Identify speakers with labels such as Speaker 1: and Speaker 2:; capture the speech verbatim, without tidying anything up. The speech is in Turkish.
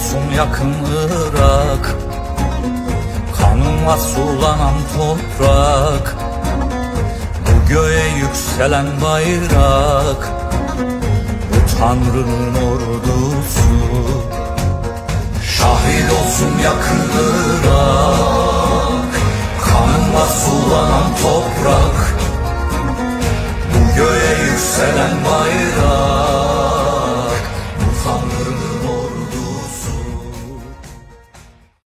Speaker 1: olsun yakın Irak, kanımla sulanan toprak, bu göğe yükselen bayrak, bu Tanrı'nın ordusu. Şahit olsun yakın